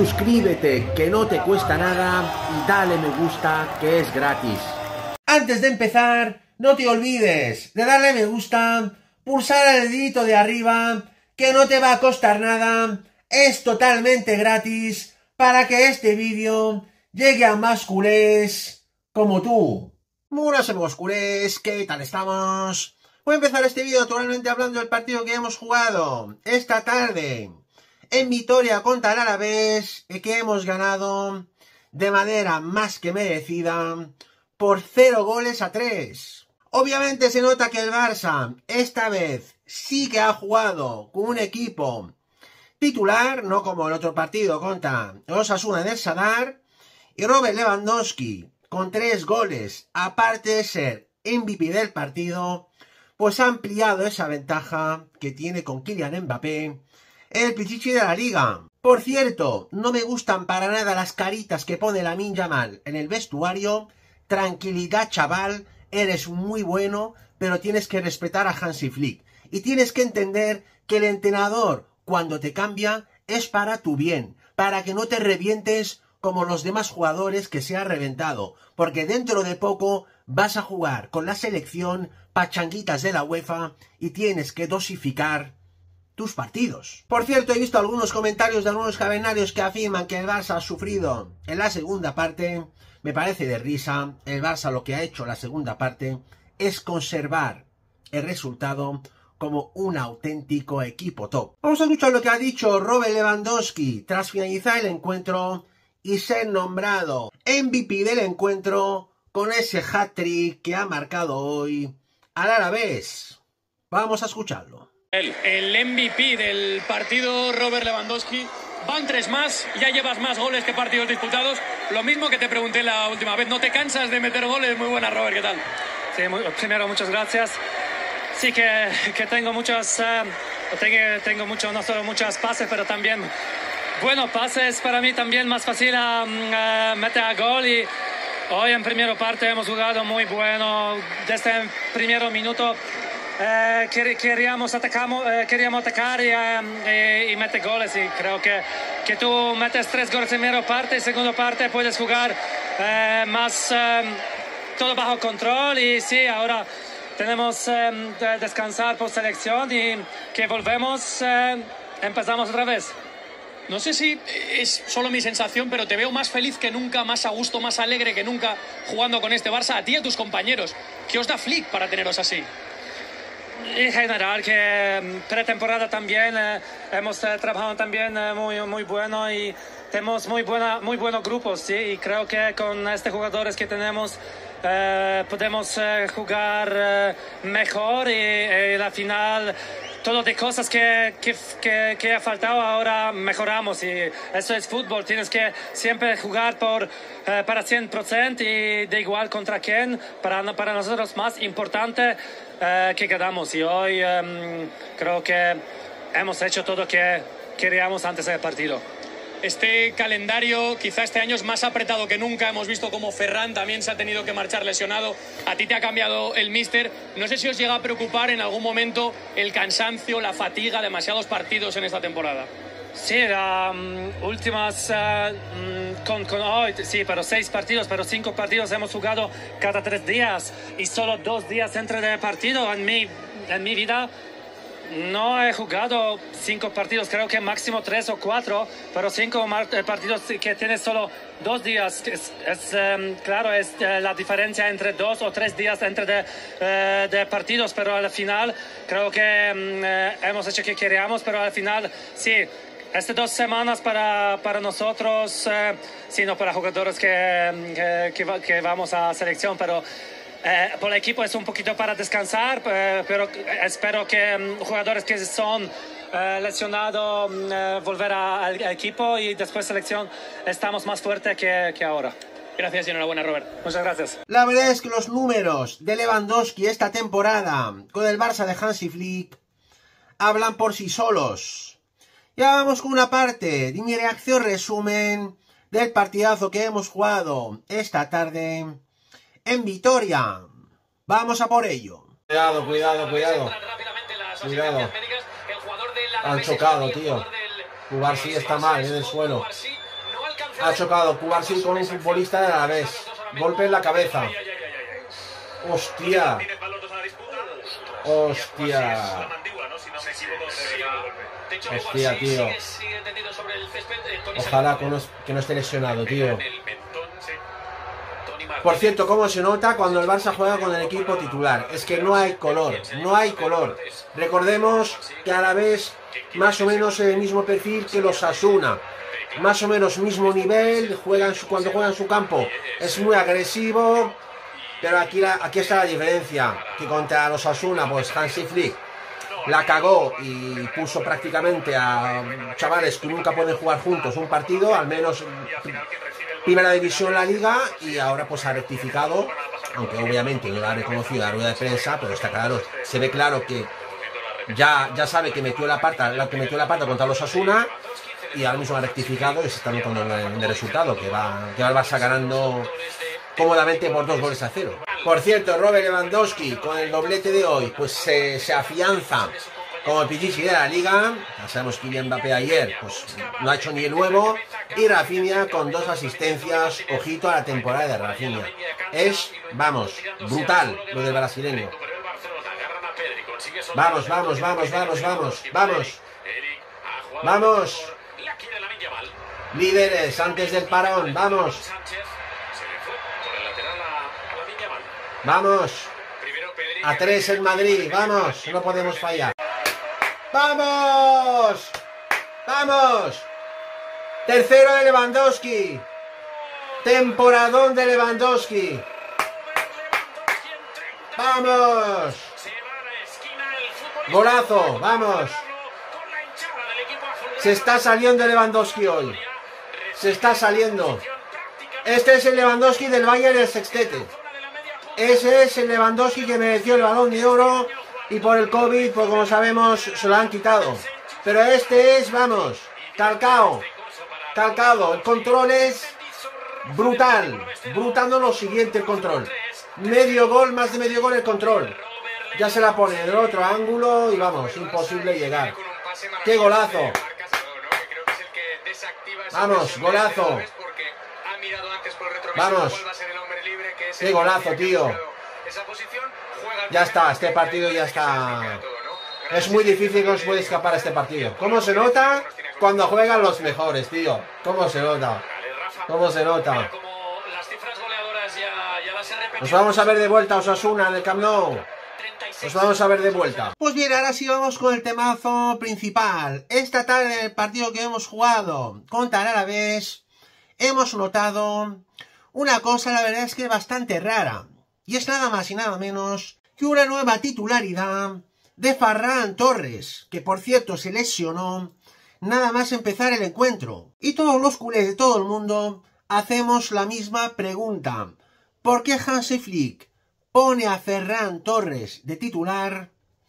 suscríbete que no te cuesta nada y dale me gusta que es gratis. Antes de empezar, no te olvides de darle me gusta, pulsar el dedito de arriba, que no te va a costar nada, es totalmente gratis para que este vídeo llegue a más culés como tú. Buenas amigos culés, ¿qué tal estamos? Voy a empezar este vídeo naturalmente hablando del partido que hemos jugado esta tarde en Vitoria contra el Alavés, que hemos ganado de manera más que merecida por 0-3. Obviamente se nota que el Barça esta vez sí que ha jugado con un equipo titular, no como el otro partido contra Osasuna del Sadar, y Robert Lewandowski con 3 goles, aparte de ser MVP del partido, pues ha ampliado esa ventaja que tiene con Kylian Mbappé, el pichichi de la liga. Por cierto, no me gustan para nada las caritas que pone Lamine Yamal en el vestuario. Tranquilidad, chaval, eres muy bueno, pero tienes que respetar a Hansi Flick. Y tienes que entender que el entrenador, cuando te cambia, es para tu bien, para que no te revientes como los demás jugadores que se ha reventado, porque dentro de poco vas a jugar con la selección pachanguitas de la UEFA y tienes que dosificar tus partidos. Por cierto, he visto algunos comentarios de algunos cabenarios que afirman que el Barça ha sufrido en la segunda parte. Me parece de risa. El Barça lo que ha hecho en la segunda parte es conservar el resultado como un auténtico equipo top. Vamos a escuchar lo que ha dicho Robert Lewandowski tras finalizar el encuentro y ser nombrado MVP del encuentro con ese hat-trick que ha marcado hoy al Alavés. Vamos a escucharlo. El MVP del partido, Robert Lewandowski. Van 3 más, ya llevas más goles que partidos disputados. Lo mismo que te pregunté la última vez, ¿no te cansas de meter goles? Muy buena, Robert, ¿qué tal? Sí, primero muchas gracias. Sí que tengo muchos, tengo mucho, no solo muchos pases, pero también buenos pases. Para mí también más fácil meter a gol, y hoy en primera parte hemos jugado muy bueno. Desde el primer minuto queríamos atacar y meter goles, y creo que tú metes 3 goles en primera parte y segunda parte puedes jugar más todo bajo control. Y sí, ahora tenemos descansar por selección y que volvemos, empezamos otra vez. No sé si es solo mi sensación, pero te veo más feliz que nunca, más a gusto, más alegre que nunca jugando con este Barça, a ti y a tus compañeros. ¿Qué os da Flick para teneros así? En general, que pretemporada también hemos trabajado también muy bueno, y tenemos muy buenos grupos, ¿sí? Y creo que con estos jugadores que tenemos podemos jugar mejor, y la final todo de cosas que ha faltado ahora mejoramos, y eso es fútbol. Tienes que siempre jugar para 100% y de igual contra quién. Para nosotros más importante que quedamos, y hoy creo que hemos hecho todo lo que queríamos antes del partido. Este calendario quizá este año es más apretado que nunca. Hemos visto como Ferran también se ha tenido que marchar lesionado. A ti te ha cambiado el míster. No sé si os llega a preocupar en algún momento el cansancio, la fatiga, demasiados partidos en esta temporada. Sí, últimas con hoy, sí, pero 6 partidos, pero 5 partidos hemos jugado cada 3 días, y solo 2 días entre el partido. En mi vida no he jugado 5 partidos, creo que máximo 3 o 4, pero 5 partidos que tienes solo 2 días. Claro, es la diferencia entre 2 o 3 días entre de partidos, pero al final creo que hemos hecho que queríamos, pero al final sí. Estas 2 semanas para nosotros, sino para jugadores que vamos a selección, pero por el equipo es un poquito para descansar, pero espero que jugadores que son lesionados volver al equipo, y después selección estamos más fuertes que ahora. Gracias y enhorabuena, Robert. Muchas gracias. La verdad es que los números de Lewandowski esta temporada con el Barça de Hansi Flick hablan por sí solos. Ya vamos con una parte de mi reacción resumen del partidazo que hemos jugado esta tarde en Vitoria. Vamos a por ello. Cuidado. Cuidado. Han chocado, tío. Cubarsí está mal en el suelo. Ha chocado Cubarsí con un futbolista de la vez. Golpe en la cabeza. Hostia. Hostia. Hostia, tío. Ojalá que no esté lesionado, tío. Por cierto, ¿cómo se nota cuando el Barça juega con el equipo titular? Es que no hay color, no hay color. Recordemos que a la vez más o menos el mismo perfil que los Osasuna. Más o menos mismo nivel, cuando juega en su campo es muy agresivo, pero aquí está la diferencia, que contra los Osasuna, pues Hansi Flick la cagó y puso prácticamente a chavales que nunca pueden jugar juntos un partido, al menos primera división en la liga, y ahora pues ha rectificado, aunque obviamente no lo ha reconocido en la rueda de prensa, pero está claro, se ve claro que ya sabe que metió la pata contra los Osasuna, y ahora mismo ha rectificado y se está notando en el resultado, que va el Barça ganando cómodamente por 2-0. Por cierto, Robert Lewandowski con el doblete de hoy pues se afianza como el Pichichi de la liga. Ya sabemos que Kylian Mbappé ayer pues no ha hecho ni el nuevo, y Rafinha con 2 asistencias. Ojito a la temporada de Rafinha, es, vamos, brutal lo del brasileño. Vamos, vamos, vamos, vamos, vamos, vamos, vamos, líderes antes del parón, vamos. Vamos, a 3 en Madrid, vamos, no podemos fallar. ¡Vamos! ¡Vamos! Tercero de Lewandowski. Temporadón de Lewandowski. ¡Vamos! Golazo, vamos. Se está saliendo Lewandowski hoy. Se está saliendo. Este es el Lewandowski del Bayern del Sextete. Ese es el Lewandowski que mereció el Balón de Oro y por el COVID, pues como sabemos, se lo han quitado. Pero este es, vamos, calcado. El control es brutal. Brutal, no lo siguiente el control. Medio gol, más de medio gol el control. Ya se la pone en el otro ángulo y vamos, imposible llegar. ¡Qué golazo! Vamos, golazo. Vamos. ¡Qué golazo, tío! Ya está, este partido ya está. Es muy difícil que os pueda escapar a este partido. ¿Cómo se nota? Cuando juegan los mejores, tío. ¿Cómo se nota? ¿Cómo se nota? Nos vamos a ver de vuelta, Osasuna, del Camp Nou. Nos vamos a ver de vuelta. Pues bien, ahora sí vamos con el temazo principal. Esta tarde, el partido que hemos jugado contra el Alavés, hemos notado una cosa, la verdad es que bastante rara. Y es nada más y nada menos que una nueva titularidad de Ferran Torres, que por cierto se lesionó nada más empezar el encuentro. Y todos los culés de todo el mundo hacemos la misma pregunta. ¿Por qué Hansi Flick pone a Ferran Torres de titular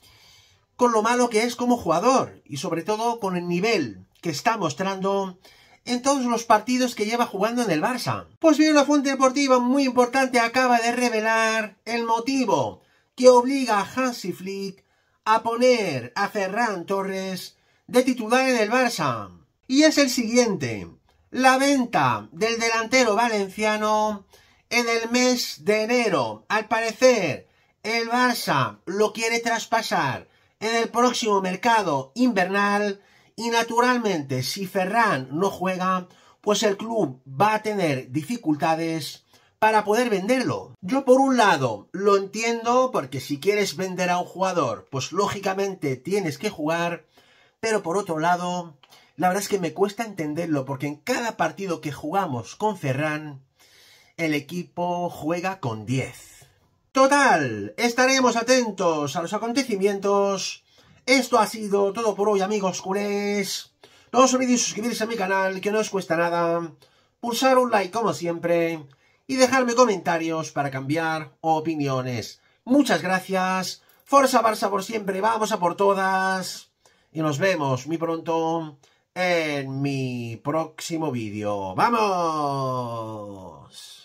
con lo malo que es como jugador? Y sobre todo con el nivel que está mostrando en todos los partidos que lleva jugando en el Barça. Pues bien, una fuente deportiva muy importante acaba de revelar el motivo que obliga a Hansi Flick a poner a Ferran Torres de titular en el Barça. Y es el siguiente: la venta del delantero valenciano en el mes de enero. Al parecer, el Barça lo quiere traspasar en el próximo mercado invernal. Y naturalmente, si Ferran no juega, pues el club va a tener dificultades para poder venderlo. Yo por un lado lo entiendo, porque si quieres vender a un jugador, pues lógicamente tienes que jugar. Pero por otro lado, la verdad es que me cuesta entenderlo, porque en cada partido que jugamos con Ferran, el equipo juega con 10. Total, estaremos atentos a los acontecimientos. Esto ha sido todo por hoy, amigos culés. No os olvidéis suscribirse a mi canal, que no os cuesta nada. Pulsar un like como siempre. Y dejarme comentarios para cambiar opiniones. Muchas gracias. Forza Barça por siempre, vamos a por todas. Y nos vemos muy pronto en mi próximo vídeo. ¡Vamos!